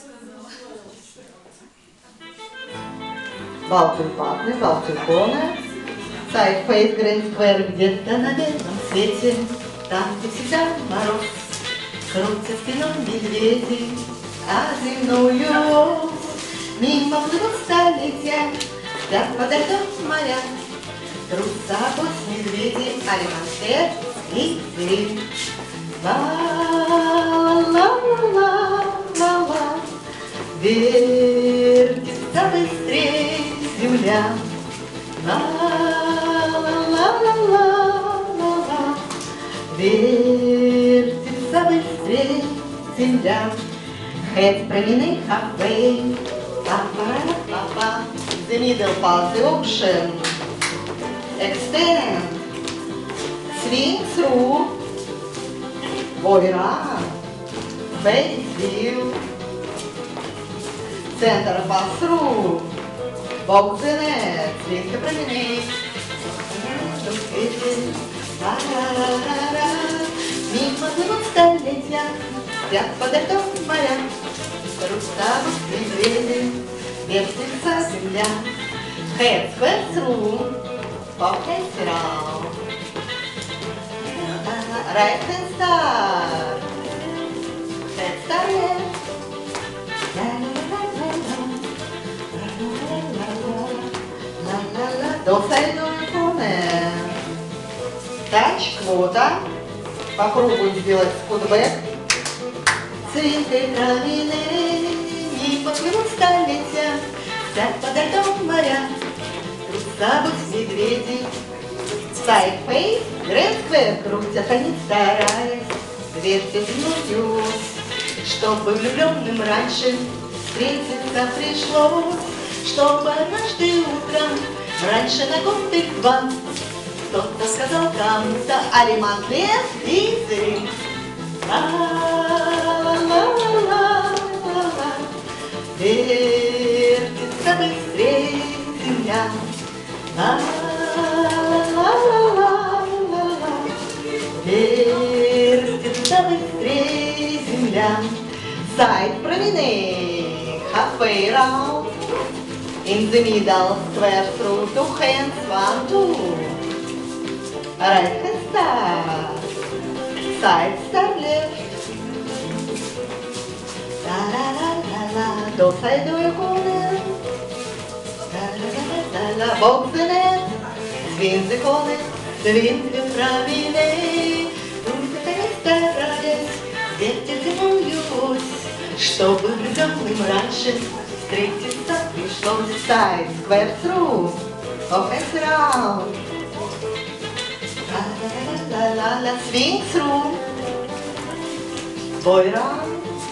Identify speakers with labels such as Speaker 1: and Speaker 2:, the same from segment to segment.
Speaker 1: Балтуй патны, балтуй коны. Сайт Фейс Грейн Сквер где-то на белом свете, там, где всегда мороз, крутят спиной медведи, а земную мимо плывут столетия, спят подо льдом моря, трутся пусть медведи, алиманшер и зверь. Ла-ла-ла-ла-ла, вертится быстрее земля. Ла-ла-ла-ла-ла-ла, вертится быстрее земля. Head promenade halfway, pa-pa-ra-pa-pa. The middle pass the ocean. Extend, swing through, boy run, face view. Center pass through, box the net, swing the promenade. Мимо плывут столетия, спят подо льдом моря, хрусталут медведи, вертится земля. Head square through, pop hands round. Right hand start, head start left. Досайдуем коны. Тач, квота. Попробуем сделать скутбэк. Цинкой травины, мимо плывут столетия, спят подо льдом моря, трутся пусть медведи. Сайд Фейс, Грейн Сквер, крутят они стараясь, вертят землю, чтобы влюбленным раньше встретиться пришлось, чтобы однажды утром раньше на год их два кто-то сказал кому-то алиман лес и зрим. Ла-ла-ла-ла-ла, вертится быстрее земля. Ла-ла-ла-ла-ла, вертится быстрее земля. Side promenade, halfway round. In the middle, square through, two hands, 1, 2. Right hand start, side start left. La-la-la-la-la, досайдуем коны. La-la-la-la-la, box the net, swing the коны, swing the promenade. Тут-то не старались, вертят земную ось, чтобы влюбленным раньше встретиться пришлось. Side square through, pop hands round. La-la-la-la-la, swing through, boy run,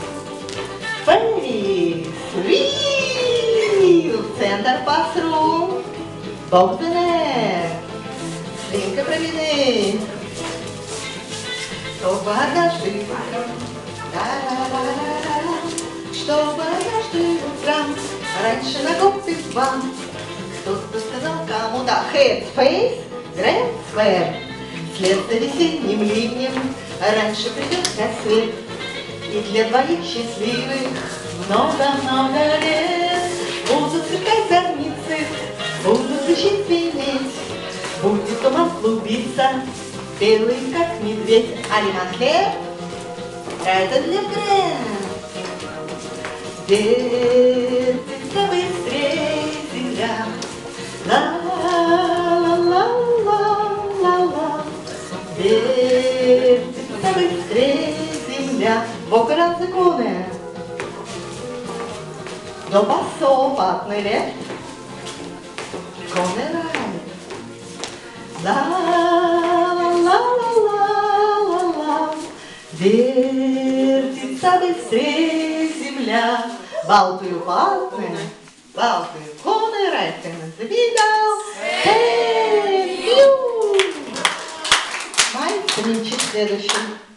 Speaker 1: face wheel, center pass through, box the net, swing the promenade. Чтобы однажды утром, la-la-la-la-la, чтобы однажды утром раньше на год и два кто-то сказал кому-то head, face, Грейн Сквер. Вслед за весенним ливнем раньше придет рассвет, и для двоих счастливых много-много лет будут сверкать зорницы, будут лучи звенеть, будет туман клубиться, белый как медведь. Алиманхер, это для Грейн. Вертится быстрее земля. Ла-ла-ла-ла-ла, вертится быстрее земля. Бок раз иконы. До пасо, патный лефт. Коны райт. Ла-ла-ла-ла-ла, вертится быстрее земля. Балтую патны, балтую коны, райт hand the middle. Thank you! Май, следующий.